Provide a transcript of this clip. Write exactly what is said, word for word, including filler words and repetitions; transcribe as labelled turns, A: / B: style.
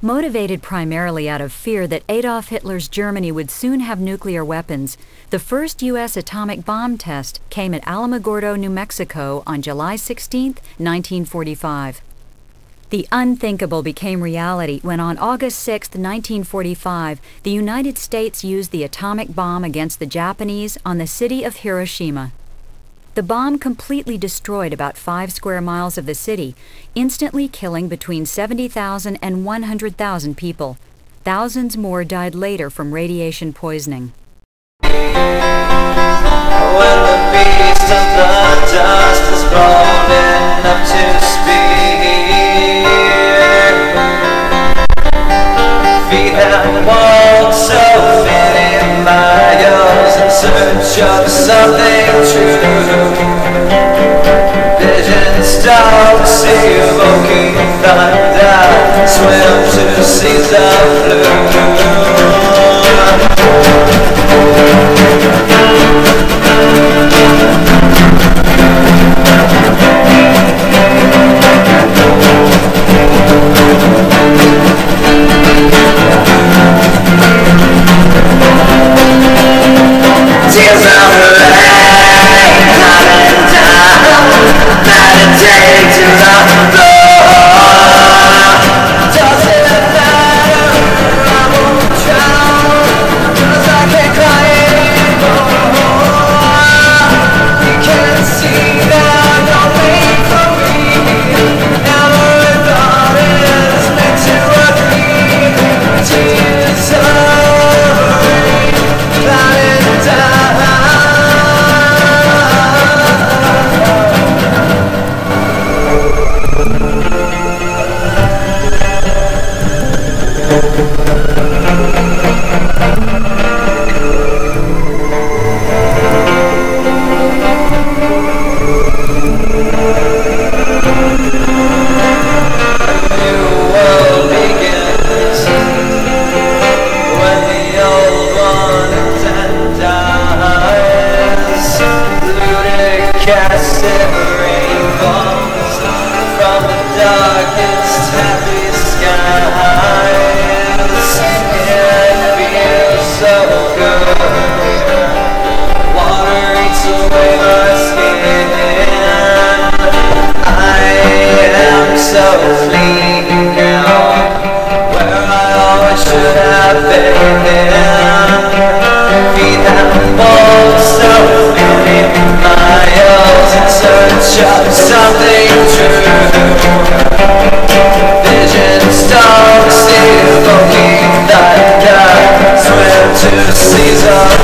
A: Motivated primarily out of fear that Adolf Hitler's Germany would soon have nuclear weapons, the first U S atomic bomb test came at Alamogordo, New Mexico on July sixteenth, nineteen forty-five. The unthinkable became reality when on August sixth, nineteen forty-five, the United States used the atomic bomb against the Japanese on the city of Hiroshima. The bomb completely destroyed about five square miles of the city, instantly killing between seventy thousand and one hundred thousand people. Thousands more died later from radiation poisoning.
B: When the beast of the dust is bold enough to speak, feet that walk so many miles in search of something true. Visions dogs evoking thunder, swim to seas of blue. Tears of rain coming down, meditate to the floor. Doesn't matter, I won't drown, 'cause I can't cry anymore. You can see that you'll wait for me. Never thought it's meant to agree. Tears of rain coming down. Casting rainbows from the darkest, happy skies. It feels so good. Water eats away my skin. I am so fleeting now, where I always should have been. Feet that walk so many miles in search of something true. Visions dogs evoking thunder, swim to seas of